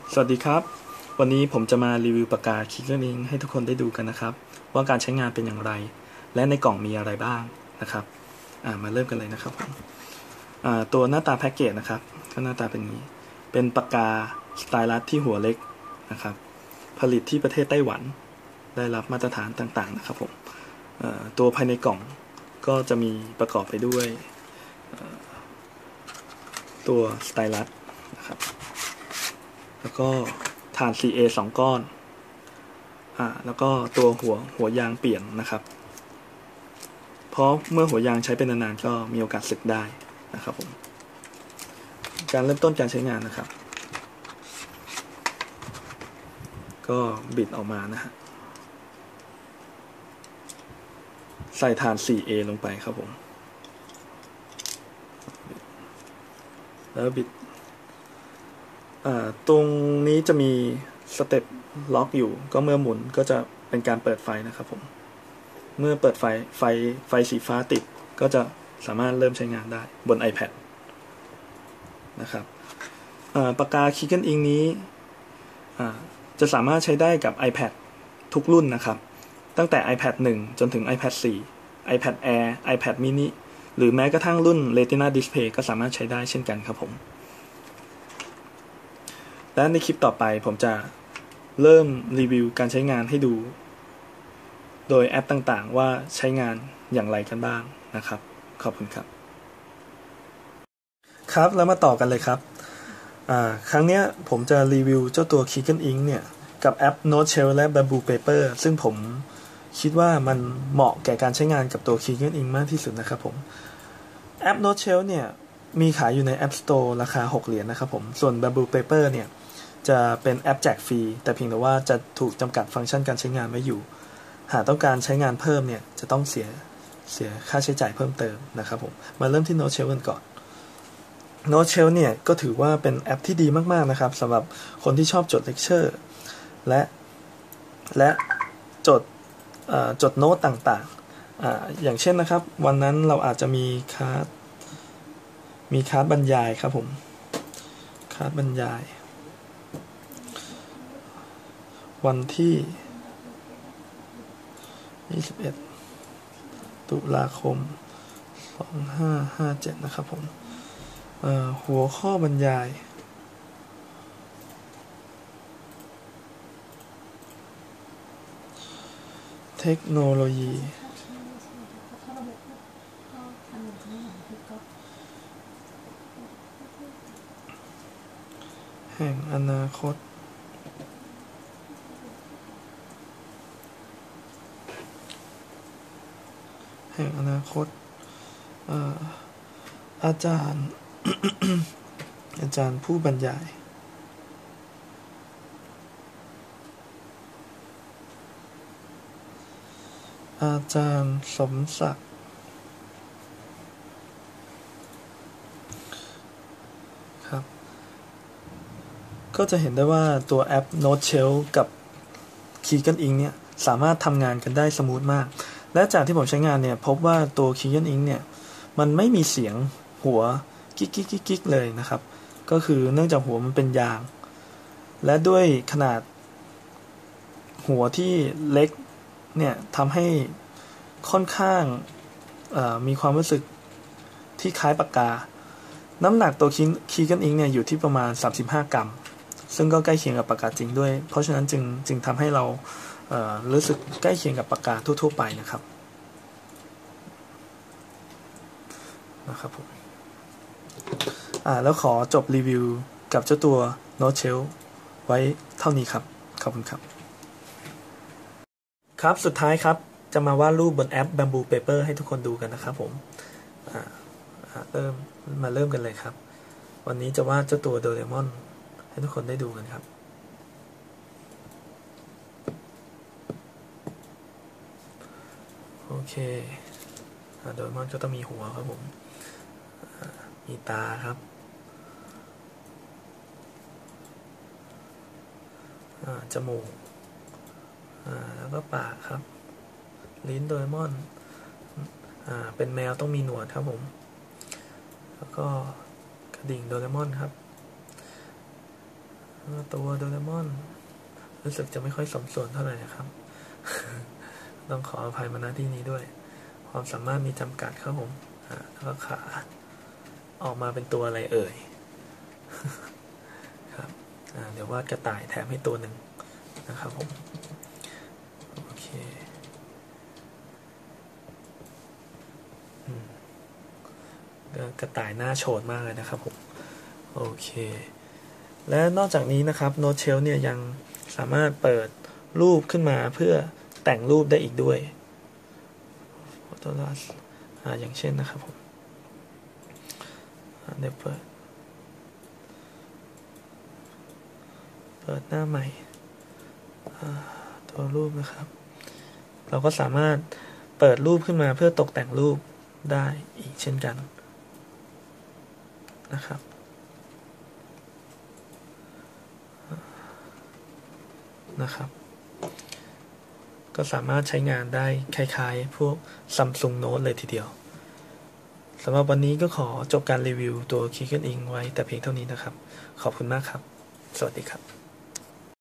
สวัสดีครับวันนี้ผมจะมารีวิวปากกา Killer Ink ให้ทุกคนได้ดูกันนะครับว่าการใช้งานเป็นอย่างไรและในกล่องมีอะไรบ้างนะครับมาเริ่มกันเลยนะครับผมตัวหน้าตาแพ็กเกจนะครับก็หน้าตาเป็นนี้เป็นปากกาสไตลัสที่หัวเล็กนะครับผลิตที่ประเทศไต้หวันได้รับมาตรฐานต่างๆนะครับผมตัวภายในกล่องก็จะมีประกอบไปด้วยตัวสไตลัสนะครับแล้วก็ฐาน CA 2 ก้อนแล้วก็ตัวหัวยางเปลี่ยนนะครับเพราะเมื่อหัวยางใช้เป็นนานๆก็มีโอกาสสึกได้นะครับผมการเริ่มต้นการใช้งานนะครับก็บิดออกมานะฮะใส่ฐาน 4A ลงไปครับผมแล้วบิดตรงนี้จะมีสเต็ปล็อกอยู่ก็เมื่อหมุนก็จะเป็นการเปิดไฟนะครับผมเมื่อเปิดไฟสีฟ้าติดก็จะสามารถเริ่มใช้งานได้บน iPad นะครับปากกา Killer Ink นี้จะสามารถใช้ได้กับ iPad ทุกรุ่นนะครับตั้งแต่ iPad 1 จนถึง iPad 4 iPad Air iPad mini หรือแม้กระทั่งรุ่น Retina Display ก็สามารถใช้ได้เช่นกันครับผมและในคลิปต่อไปผมจะเริ่มรีวิวการใช้งานให้ดูโดยแอปต่างๆว่าใช้งานอย่างไรกันบ้างนะครับขอบคุณครับครับแล้วมาต่อกันเลยครับครั้งนี้ผมจะรีวิวเจ้าตัว Killer Ink เนี่ยกับแอป Noteshell และ Bamboo Paper ซึ่งผมคิดว่ามันเหมาะแก่การใช้งานกับตัว Killer Ink มากที่สุดนะครับผมแอป Noteshell เนี่ยมีขายอยู่ใน App Store ราคา6 เหรียญนะครับผมส่วน Bamboo Paper เนี่ยจะเป็นแอปแจกฟรีแต่เพียงแต่ว่าจะถูกจำกัดฟังก์ชันการใช้งานไว้อยู่หากต้องการใช้งานเพิ่มเนี่ยจะต้องเสียค่าใช้จ่ายเพิ่มเติมนะครับผมมาเริ่มที่ Noteshell กันก่อน Noteshell เนี่ยก็ถือว่าเป็นแอปที่ดีมากๆนะครับสำหรับคนที่ชอบจดเลคเชอร์และจดโน้ตต่างๆอย่างเช่นนะครับวันนั้นเราอาจจะมีคาร์ดบรรยายครับผมคาร์ดบรรยายวันที่21 ตุลาคม 2557นะครับผมหัวข้อบรรยายเทคโนโลยีแห่งอนาคตอาจารย์ อาจารย์ผู้บรรยายอาจารย์สมศักดิ์ครับก็จะเห็นได้ว่าตัวแอป Noteshell กับ Killer Ink เนี่ยสามารถทำงานกันได้สมูทมากและจากที่ผมใช้งานเนี่ยพบว่าตัว Killer Ink เนี่ยมันไม่มีเสียงหัวกิ๊กเลยนะครับก็คือเนื่องจากหัวมันเป็นยางและด้วยขนาดหัวที่เล็กเนี่ยทำให้ค่อนข้างมีความรู้สึกที่คล้ายปากกาน้ำหนักตัวKiller Inkเนี่ยอยู่ที่ประมาณ35 กรัมซึ่งก็ใกล้เคียงกับปากกาจริงด้วยเพราะฉะนั้นจึงทำให้เรารู้สึกใกล้เคียงกับปากกาทั่วๆไปนะครับผมแล้วขอจบรีวิวกับเจ้าตัว Noteshell ไว้เท่านี้ครับขอบคุณครับครับสุดท้ายครับจะมาวาดรูปบนแอป Bamboo Paper ให้ทุกคนดูกันนะครับผมเริ่มกันเลยครับวันนี้จะวาดเจ้าตัวโดเรมอนให้ทุกคนได้ดูกันครับโอเคโดเรมอนก็ต้องมีหัวครับผมมีตาครับจมูกแล้วก็ปากครับลิ้นโดเรมอนเป็นแมวต้องมีหนวดครับผมแล้วก็กระดิ่งโดเรมอนครับตัวโดเรมอนรู้สึกจะไม่ค่อยสมส่วนเท่าไหร่นะครับ ต้องขออภัยมาณที่นี้ด้วยความสามารถมีจำกัดครับผมแล้วก็ขาออกมาเป็นตัวอะไรเอ่ย ครับเดี๋ยววาดกระต่ายแถมให้ตัวหนึ่งนะครับผมโอเคกระต่ายหน้าโฉดมากเลยนะครับผมโอเคและนอกจากนี้นะครับโน้ตเชลเนี่ยยังสามารถเปิดรูปขึ้นมาเพื่อแต่งรูปได้อีกด้วยอย่างเช่นนะครับผมเดี๋ยวเปิดหน้าใหม่ตัวรูปนะครับเราก็สามารถเปิดรูปขึ้นมาเพื่อตกแต่งรูปได้อีกเช่นกันนะครับก็สามารถใช้งานได้คล้ายๆพวก Samsung Note เลยทีเดียวสำหรับวันนี้ก็ขอจบการรีวิวตัว Cricut Ink ไว้แต่เพียงเท่านี้นะครับขอบคุณมากครับสวัสดีครับ